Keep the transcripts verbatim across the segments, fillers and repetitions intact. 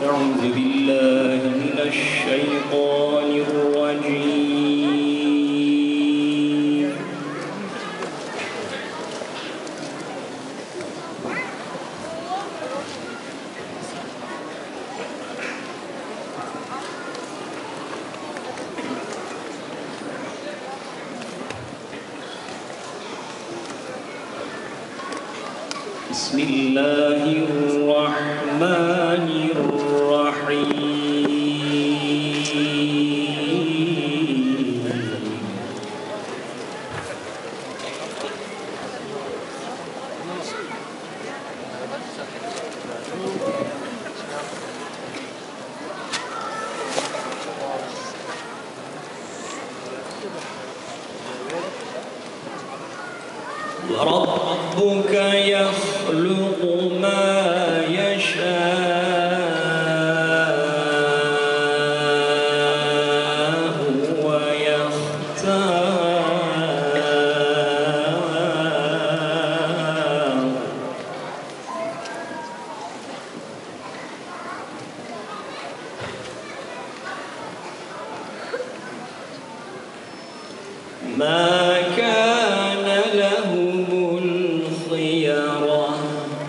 أعوذ بالله من الشيطان الرجيم. بسم الله الرحمن الرحيم. وربك يخلق ما يشاء ويختار ما كان لهم الخيرة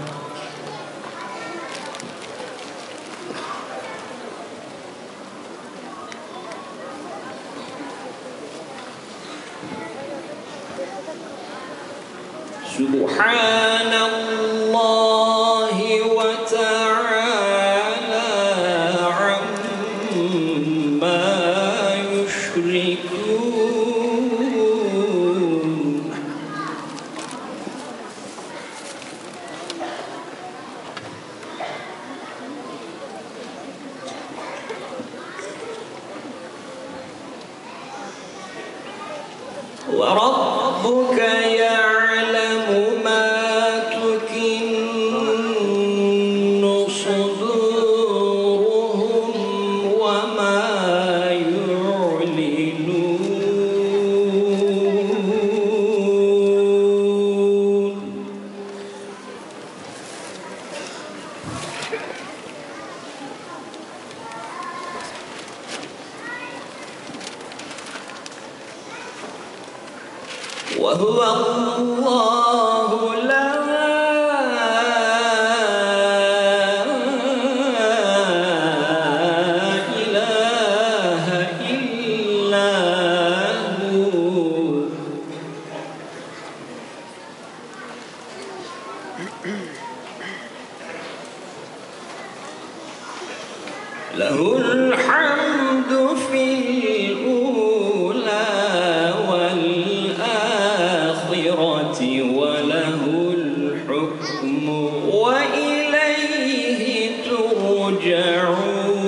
سبحان الله وتعالى عما يشركون. وربك يعلم ما تكن صدورهم وما يعلنون. وهو الله لا إله إلا هو. له الحمد في الأولى والآخرة وله الحكم وإليه ترجعون.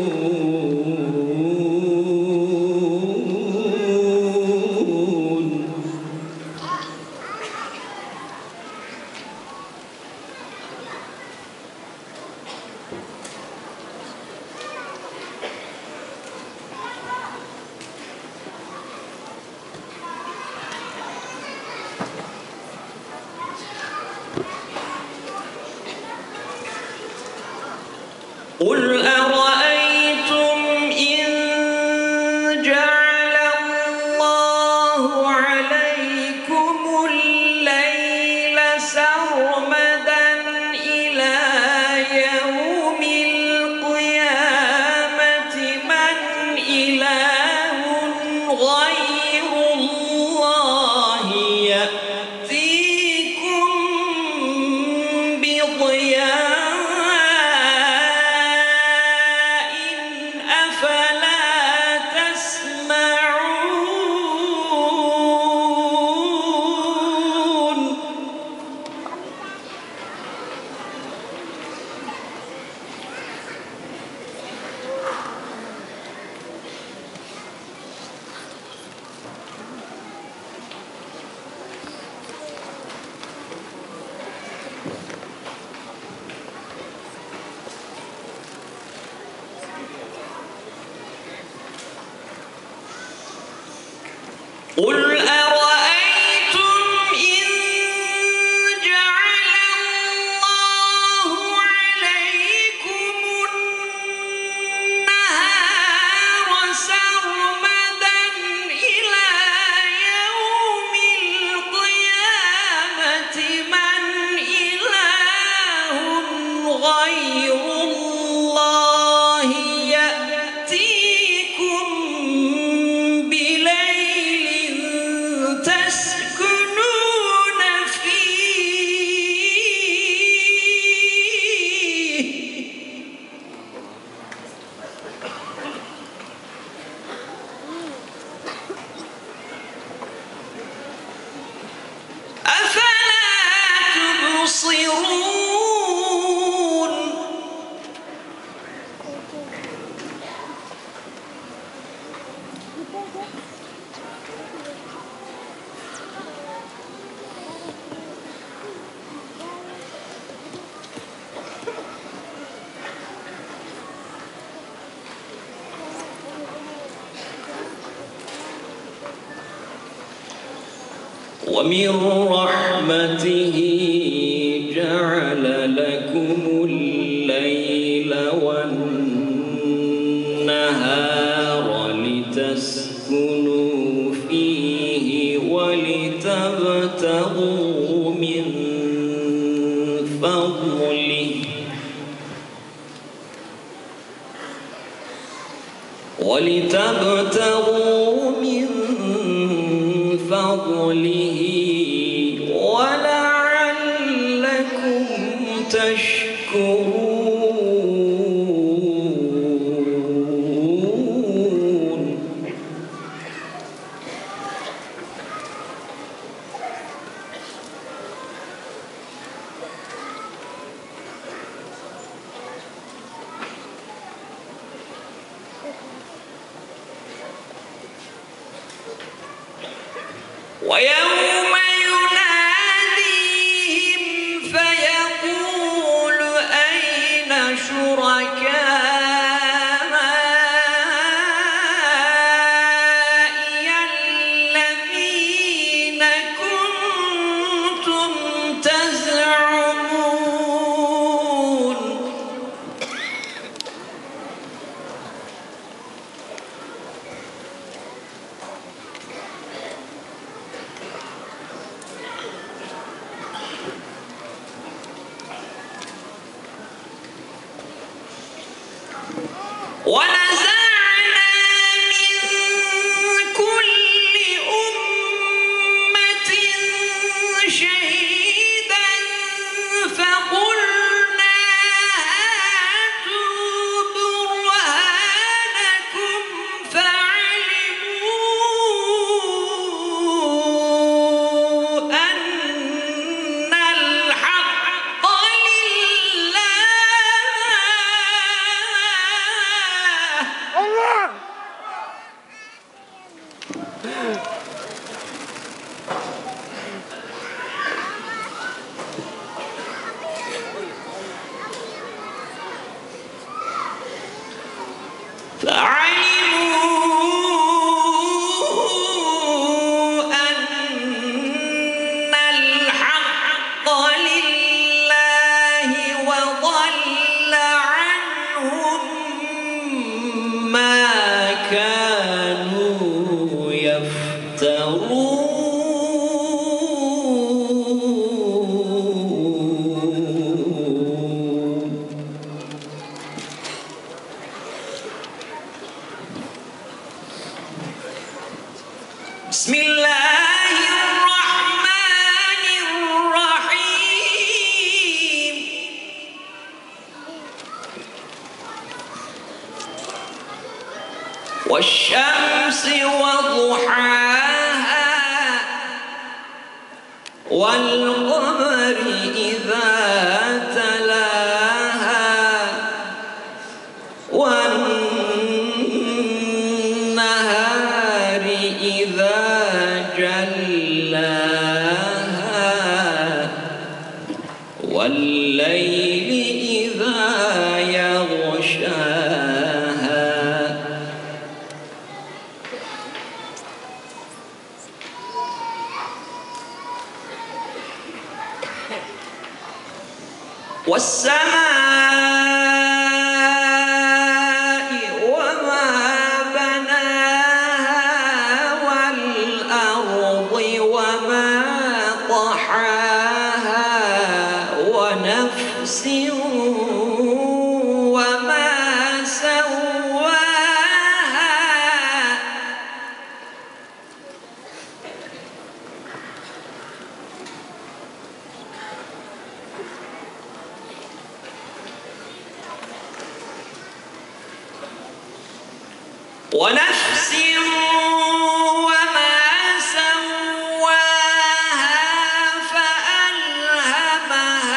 قل أرأيتم إن جعل الله عليكم الليل سرمدا إلى يوم القيامة من إله غير الله يأتيكم بضياء تبصرون ومن رحمته جعل لكم الليل والنهار لتسكنوا فيه ولتبتغوا من فضله ولتبتغوا من فضله ولعلكم تشكرون. ويوم يناديهم فيقول أين شركائي الذين كنتم تزعمون ونزعنا من كل أمة شهيدا فقلنا هاتوا برهانكم فعلموا أن الحق لله. فعلموا أن الحق لله وضل عنهم ما كانوا يفترون. بسم الله الرحمن الرحيم. والشمس وضحاها والقمر إذا تلاها والنهار إذا جلاها والليل إذا يغشاها والسماء وما بناها والأرض وما طحاها ونفس وما سواها ونفس وما سواها فألهمها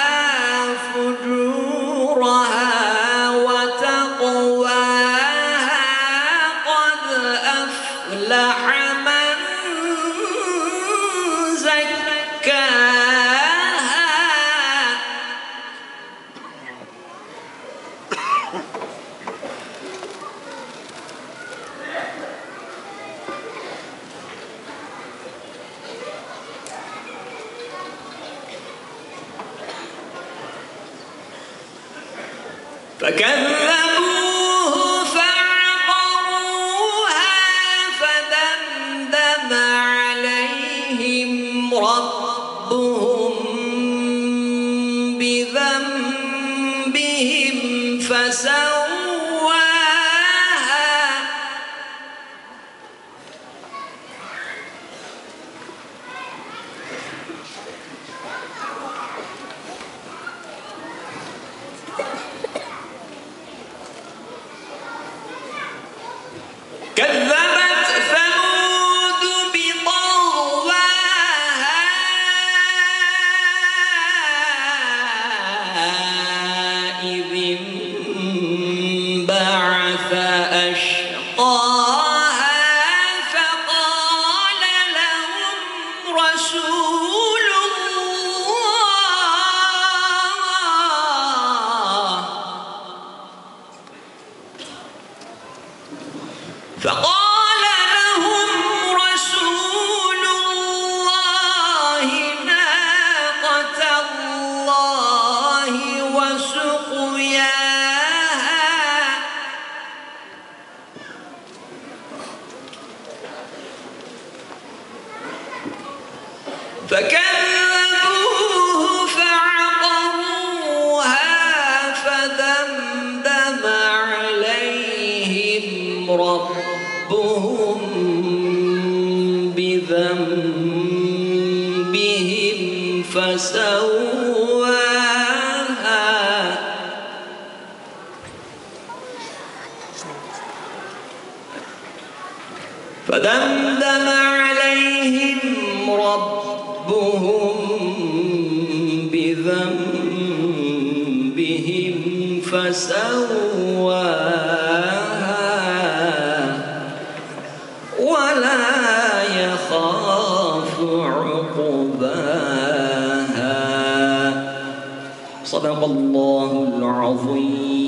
فكذبوه فعقروها فدمدم عليهم ربهم بذنبهم فسواها كذبت ثمود بطغواها إذ انبعث أشقاها فقال لهم رسول الله فقال لهم رسول الله ناقة الله وسقياها فكذبوه فعقروها فدمدم عليهم ربهم بذنبهم فسواها فدمدم عليهم ربهم بذنبهم فسواها ولا يخاف عقباها. صدق الله العظيم.